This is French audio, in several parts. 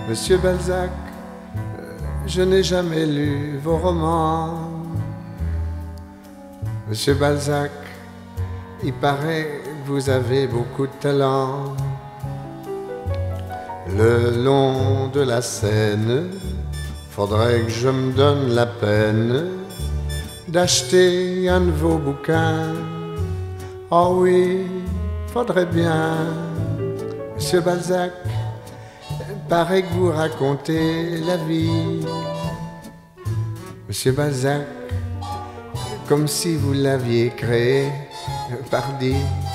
Monsieur Balzac, je n'ai jamais lu vos romans. Monsieur Balzac, il paraît que vous avez beaucoup de talent. Le long de la Seine, faudrait que je me donne la peine d'acheter un de vos bouquins. Oh oui, faudrait bien. Monsieur Balzac, paraît que vous racontez la vie. Monsieur Balzac, comme si vous l'aviez créé, pardi.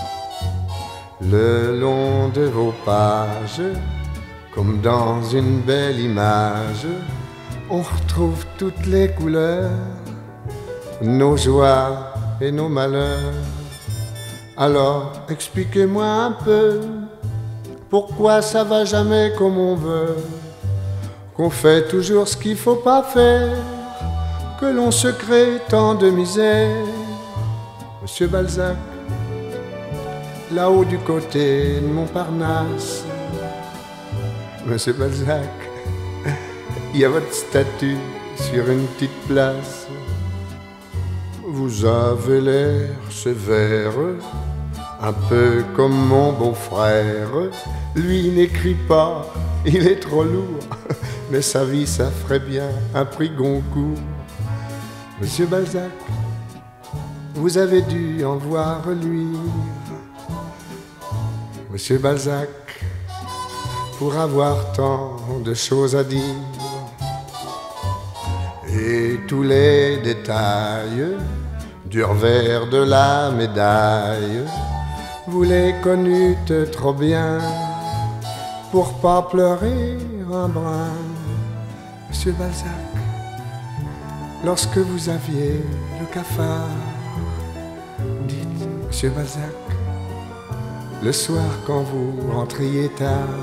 Le long de vos pages, comme dans une belle image, on retrouve toutes les couleurs, nos joies et nos malheurs. Alors, expliquez-moi un peu, pourquoi ça va jamais comme on veut, qu'on fait toujours ce qu'il faut pas faire, que l'on se crée tant de misère. Monsieur Balzac, là-haut du côté de Montparnasse, Monsieur Balzac, il y a votre statue sur une petite place. Vous avez l'air sévère, un peu comme mon beau-frère. Lui, il n'écrit pas, il est trop lourd, mais sa vie, ça ferait bien un prix Goncourt. Monsieur Balzac, vous avez dû en voir luire. Monsieur Balzac, pour avoir tant de choses à dire, et tous les détails du revers de la médaille, vous les connûtes trop bien pour pas pleurer un brin. Monsieur Balzac, lorsque vous aviez le cafard, dites, Monsieur Balzac, le soir quand vous rentriez tard,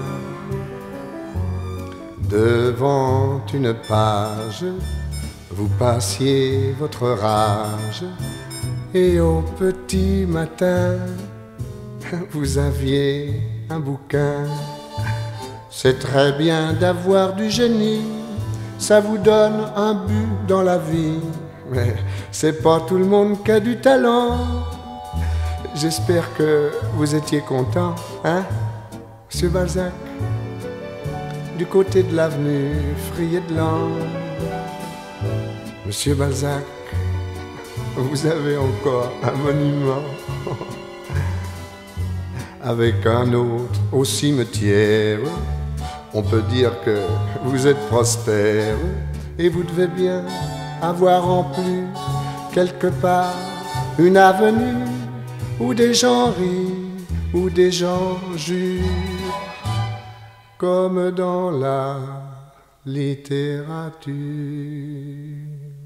devant une page, vous passiez votre rage, et au petit matin, vous aviez un bouquin. C'est très bien d'avoir du génie, ça vous donne un but dans la vie, mais c'est pas tout le monde qui a du talent. J'espère que vous étiez content, hein, Monsieur Balzac, du côté de l'avenue Frier-de-Lans. Monsieur Balzac, vous avez encore un monument avec un autre au cimetière. On peut dire que vous êtes prospère et vous devez bien avoir en plus quelque part une avenue où des gens rient, où des gens jurent, comme dans la littérature.